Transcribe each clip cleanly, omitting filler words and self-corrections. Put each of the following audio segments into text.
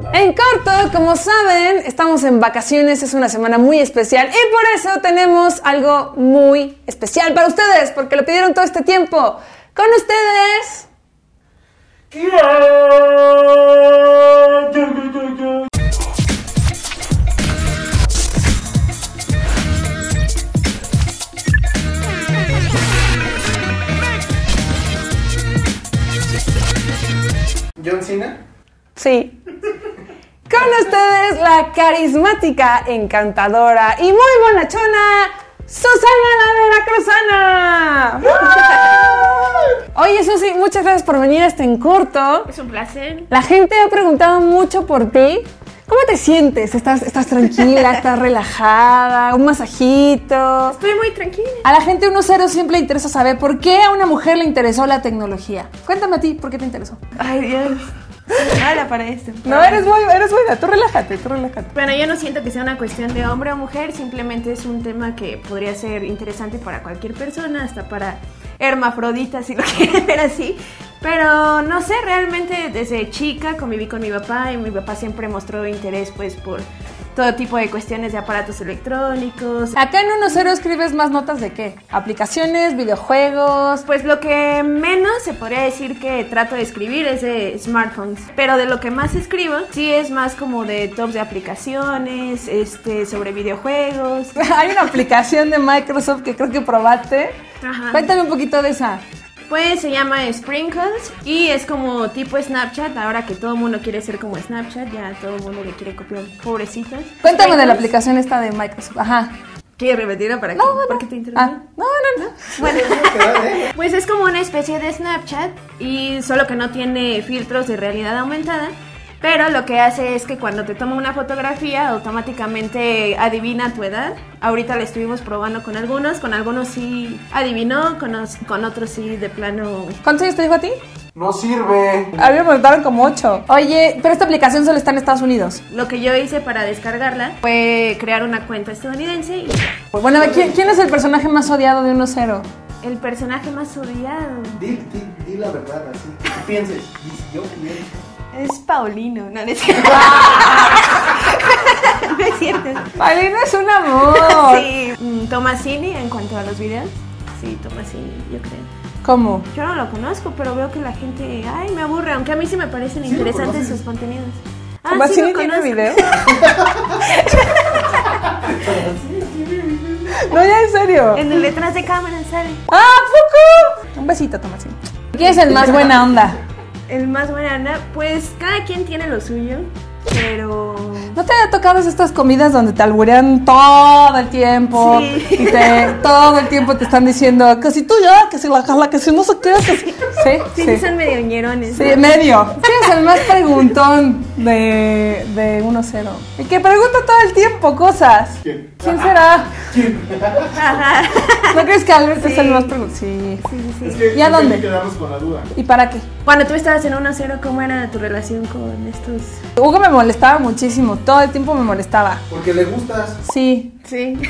En corto, como saben, estamos en vacaciones, es una semana muy especial y por eso tenemos algo muy especial para ustedes, porque lo pidieron todo este tiempo. Con ustedes... ¿John Cena? Sí. Con ustedes la carismática, encantadora y muy bonachona Susana la Veracruzana. Oye, Susi, muchas gracias por venir a este En Corto. Es un placer. La gente ha preguntado mucho por ti. ¿Cómo te sientes? ¿Estás tranquila? ¿Estás relajada? ¿Un masajito? Estoy muy tranquila. A la gente 1-0 siempre le interesa saber por qué a una mujer le interesó la tecnología. Cuéntame a ti, ¿por qué te interesó? Ay, Dios. Mala para esto. No, eres buena. Tú relájate. Bueno, yo no siento que sea una cuestión de hombre o mujer. Simplemente es un tema que podría ser interesante para cualquier persona, hasta para hermafroditas, si lo quieren ver así. Pero no sé, realmente desde chica conviví con mi papá y mi papá siempre mostró interés pues por todo tipo de cuestiones de aparatos electrónicos. Acá en 1-0 escribes más notas de qué? ¿Aplicaciones, videojuegos? Pues lo que menos se podría decir que trato de escribir es de smartphones. Pero de lo que más escribo, sí es más como de tops de aplicaciones, sobre videojuegos. Hay una aplicación de Microsoft que creo que probaste. Ajá. Cuéntame un poquito de esa. Pues se llama Sprinkles y es como tipo Snapchat. Ahora que todo el mundo quiere ser como Snapchat, ya todo el mundo le quiere copiar, pobrecitas. Cuéntame de la aplicación esta de Microsoft. Ajá. ¿Quieres repetirla para qué? ¿Por qué te interrumpí? No. Bueno, pues es como una especie de Snapchat y solo que no tiene filtros de realidad aumentada. Pero lo que hace es que cuando te toma una fotografía, automáticamente adivina tu edad. Ahorita la estuvimos probando con algunos sí adivinó, con otros sí de plano. ¿Cuántos años te dijo a ti? No sirve. A mí me preguntaron como 8. Oye, pero esta aplicación solo está en Estados Unidos. Lo que yo hice para descargarla fue crear una cuenta estadounidense y Bueno, a ver, ¿quién es el personaje más odiado de 1-0? el personaje más odiado Di la verdad, así. ¿Qué pienses? Yo pienso. es Paulino, no es cierto. No es cierto. Paulino es un amor. Sí, Tomasini en cuanto a los videos. Sí, Tomasini, yo creo. ¿Cómo? Yo no lo conozco, pero veo que la gente, ay, me aburre, aunque a mí sí me parecen interesantes sus contenidos. ¿Cómo sí así lo tiene conozco. video? No, ya en serio. En el detrás de cámara sale. ¿Ah, poco? Un besito, Tomasín. ¿Quién es el más buena onda? El más buena onda, pues cada quien tiene lo suyo, pero... ¿No te ha tocado estas comidas donde te alburean todo el tiempo? Sí. Y todo el tiempo te están diciendo que si tú ya, que si la jala, que si no sé qué. Sí, son medio ñerones. Sí, ¿no? medio. ¿Quién es el más preguntón de 1-0? El que pregunta todo el tiempo cosas. ¿Quién? ¿Quién será? Ajá. ¿No crees que Albert es Sí. el más preguntón? Sí. Sí. Es que ¿Y a hay dónde? que quedarnos con la duda. ¿Y para qué? Cuando tú estabas en 1-0, ¿cómo era tu relación con estos? Hugo me molestaba muchísimo. Todo el tiempo me molestaba. Porque le gustas. Sí. Sí.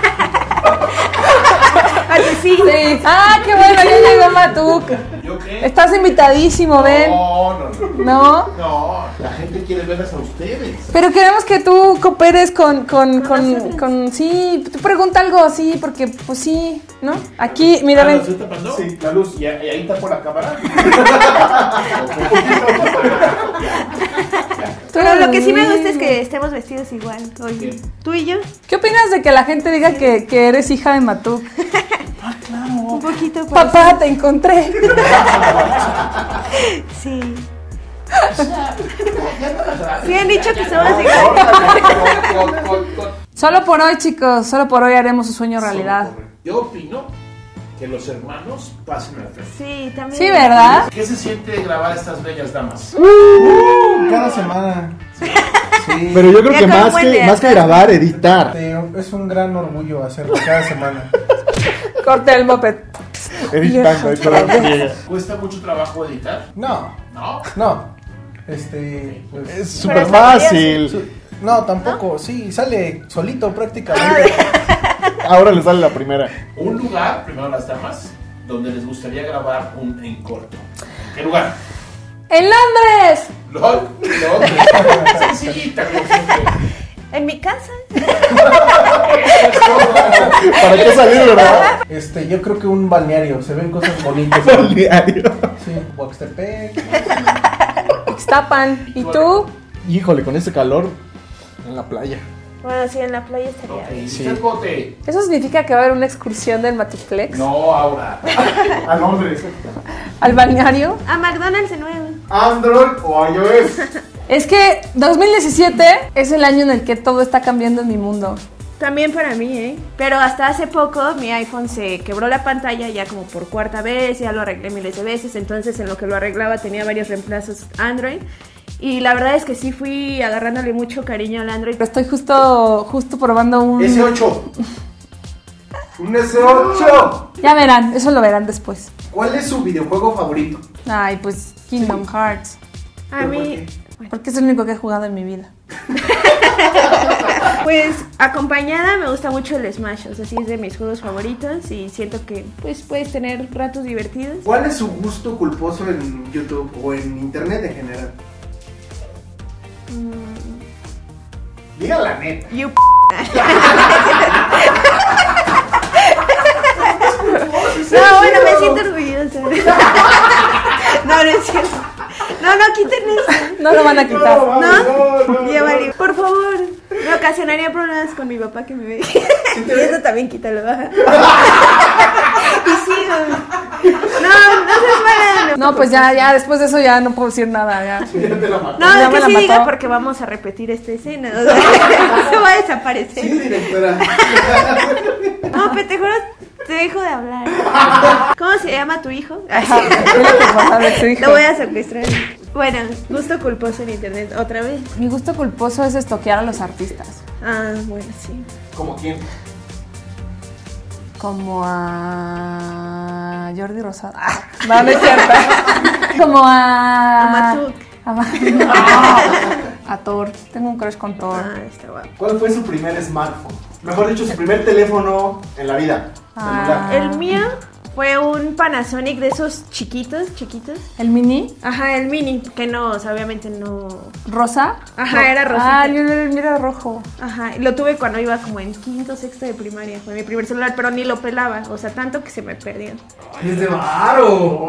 ¿A que sí? Sí. Ah, qué bueno, ya llegó Matuk. ¿Yo qué? Estás invitadísimo, ven. No. ¿No? No, la gente quiere verlas a ustedes. Pero queremos que tú cooperes con nosotros. sí, tú pregunta algo así, porque pues sí, ¿no? Aquí, mira, ¿Lo ven. estoy tapando? Sí, la luz. ¿Y ahí tapo la cámara? Pero lo que sí me gusta es que estemos vestidos igual. Oye, ¿tú y yo? ¿Qué opinas de que la gente diga que eres hija de Matuk? Un poquito. por Papá, te encontré. Sí. Sí han dicho que somos igual. Solo por hoy, chicos, solo por hoy haremos su sueño realidad. Yo opino que los hermanos pasen al frente. Sí, también. Sí, ¿verdad? ¿Qué se siente grabar a estas bellas damas? Cada semana. Sí. Pero yo creo Ya que como más buen de que acá. grabar, editar. Es un gran orgullo hacerlo cada semana. Corte el moped. Editando y todo. ¿Cuesta mucho trabajo editar? No. ¿No? Pues, Es súper fácil. no, tampoco. Sí, sale solito prácticamente. Ahora le sale la primera. Un lugar, primero las damas, donde les gustaría grabar un en corto. ¿Qué lugar? ¡En Londres! LOL. Sencillita, como siempre. En mi casa. ¿Para qué salir, verdad? Yo creo que un balneario, se ven cosas bonitas. Balneario. Sí, Huaxtepec. Ixtapan. ¿Y tú? Híjole, con este calor en la playa. Bueno, sí, en la playa estaría bien. Sí. El bote. ¿Eso significa que va a haber una excursión del Matiplex? No, Aura. A Londres. ¿Al balneario? A McDonald's de nuevo. Android o iOS. Es que 2017 es el año en el que todo está cambiando en mi mundo. También para mí, ¿eh? Pero hasta hace poco mi iPhone se quebró la pantalla ya como por cuarta vez, ya lo arreglé miles de veces, entonces en lo que lo arreglaba tenía varios reemplazos Android. Y la verdad es que sí fui agarrándole mucho cariño al Android. Pero estoy justo probando un... S8. Un S8. Ya verán, eso lo verán después. ¿Cuál es su videojuego favorito? Ay, pues Kingdom Hearts. A ¿Pero mí, por qué? Porque es el único que he jugado en mi vida. pues acompañada me gusta mucho el Smash, o sea, sí es de mis juegos favoritos y siento que pues puedes tener ratos divertidos. ¿Cuál es su gusto culposo en YouTube o en internet en general? Diga la neta. You No, bueno, me siento orgullosa. No, no es cierto. No, quiten eso. No lo van a quitar. ¿No? Ya valió. Por favor. Me ocasionaría problemas con mi papá que me ve. Y eso también quítalo. Baja. Y sigo. No seas mala. No, pues ya, después de eso ya no puedo decir nada. Ya. Ya te la mato. No, Ya es me que la sí mató. diga porque vamos a repetir esta escena. O sea, se va a desaparecer. Sí, directora. No, pero te juro, te dejo de hablar. ¿Cómo se llama tu hijo? Dile que por favor, tu hijo. Lo voy a secuestrar. Bueno, gusto culposo en internet, otra vez. Mi gusto culposo es estoquear a los artistas. Ah, bueno, sí. ¿Como quién? Como a Jordi Rosado. Ah, no, no es cierto. Como a... A Matuk. No, a Thor. Tengo un crush con Thor. Ah, está guapo. ¿Cuál fue su primer smartphone? Mejor dicho, su primer teléfono en la vida. Ah. Celular. El mío fue un Panasonic de esos chiquitos. ¿El mini? Ajá, el mini, que no, o sea, obviamente no. ¿Rosa? Ajá, era rosita. Ah, mira rojo. Ajá, y lo tuve cuando iba como en quinto, sexto de primaria. Fue mi primer celular, pero ni lo pelaba, o sea, tanto que se me perdió. ¡Ay, es de varo!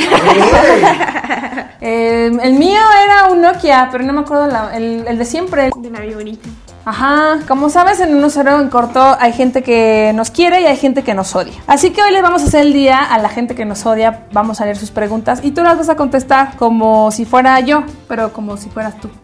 El mío era un Nokia, pero no me acuerdo el de siempre. De la bien bonita. Ajá, como sabes, en Un Cero en Corto hay gente que nos quiere y hay gente que nos odia. Así que hoy les vamos a hacer el día a la gente que nos odia, vamos a leer sus preguntas y tú las vas a contestar como si fuera yo, pero como si fueras tú.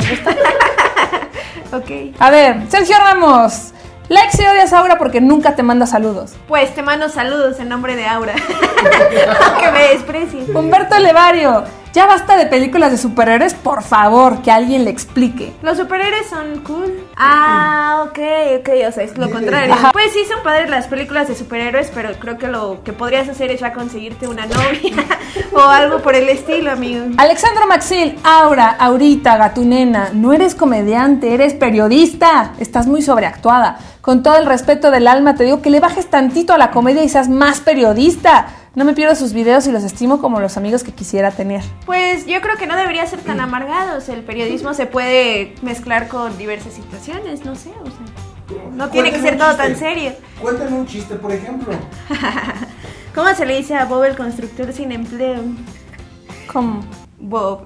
Ok. A ver, Sergio Ramos. Lexi odias a Aura porque nunca te manda saludos. Pues te mando saludos en nombre de Aura. Que me desprecies. Humberto Levario. Ya basta de películas de superhéroes, por favor, que alguien le explique. Los superhéroes son cool. Ah, ok, o sea, es lo contrario. Ajá. Pues sí, son padres las películas de superhéroes, pero creo que lo que podrías hacer es ya conseguirte una novia o algo por el estilo, amigo. Alexandra Maxil, Aura, Aurita, Gatunena, no eres comediante, eres periodista. Estás muy sobreactuada. Con todo el respeto del alma, te digo que le bajes tantito a la comedia y seas más periodista. No me pierdo sus videos y los estimo como los amigos que quisiera tener. Pues yo creo que no debería ser tan amargados. El periodismo se puede mezclar con diversas situaciones, no sé, o sea, no tiene que ser todo tan serio. Cuéntame un chiste, por ejemplo. ¿Cómo se le dice a Bob el constructor sin empleo? ¿Cómo? Bob.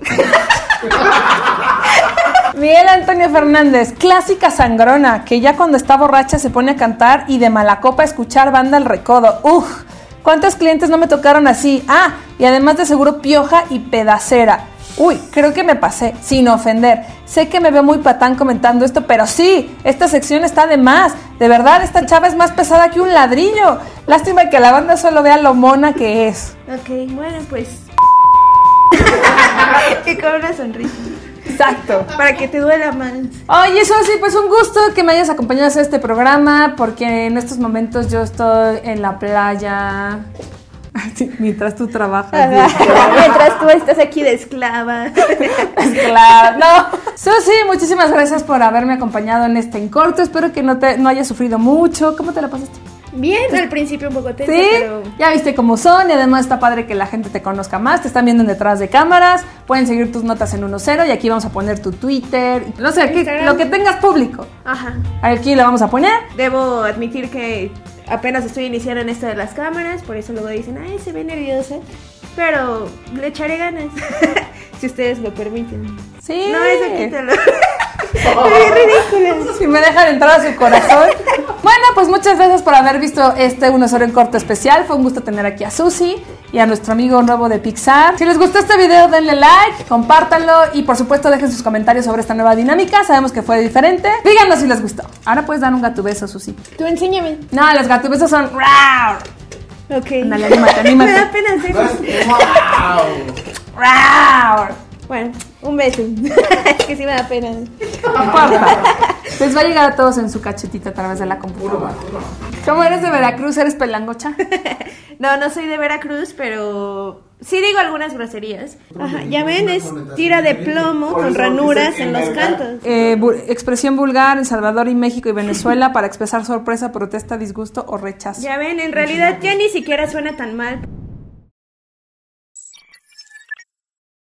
Miguel Antonio Fernández, clásica sangrona, que ya cuando está borracha se pone a cantar y de mala copa a escuchar Banda El Recodo. ¡Uf! ¿Cuántos clientes no me tocaron así? Ah, y además de seguro pioja y pedacera. Uy, creo que me pasé, sin ofender. Sé que me veo muy patán comentando esto, pero sí, esta sección está de más. De verdad, esta chava es más pesada que un ladrillo. Lástima que la banda solo vea lo mona que es. Ok, bueno, pues. Y con una sonrisa. Exacto. Para que te duela más. Oye, eso sí, pues un gusto que me hayas acompañado a hacer este programa, porque en estos momentos yo estoy en la playa. Sí, mientras tú trabajas. Mientras tú estás aquí de esclava. Claro, no. Susi, muchísimas gracias por haberme acompañado en este en corto. Espero que no hayas sufrido mucho. ¿Cómo te la pasaste? Bien, al principio un poco tensa, Sí, pero... ya viste cómo son y además está padre que la gente te conozca más, te están viendo detrás de cámaras, pueden seguir tus notas en 1-0 y aquí vamos a poner tu Twitter, no sé, lo que tengas público. Ajá. Aquí lo vamos a poner. Debo admitir que apenas estoy iniciando en esto de las cámaras, por eso luego dicen, ay, se ve nerviosa, pero le echaré ganas, si ustedes lo permiten. Sí. No, eso quítalo. Es ridículo. Si me dejan entrar a su corazón. Bueno, pues muchas gracias por haber visto este 1-0 en corto especial. Fue un gusto tener aquí a Susi y a nuestro amigo nuevo de Pixar. Si les gustó este video, denle like, compártanlo y por supuesto dejen sus comentarios sobre esta nueva dinámica. Sabemos que fue diferente. Díganos si les gustó. Ahora puedes dar un gatubeso, Susi. Tú enséñame. No, los gatubesos son ¡rar! Ok. Ándale, anímate. Me da pena hacer eso. ¡Wow! ¡Rar! Bueno, un beso. Es que sí me da pena. No importa. Les va a llegar a todos en su cachetita a través de la computadora. ¿Cómo eres de Veracruz? ¿Eres pelangocha? No, no soy de Veracruz, pero sí digo algunas groserías. Ajá, ya ven, es tira de plomo Por con eso ranuras dices en los envergar. cantos. Expresión vulgar en Salvador y México y Venezuela para expresar sorpresa, protesta, disgusto o rechazo. Ya ven, en realidad ya ni siquiera suena tan mal.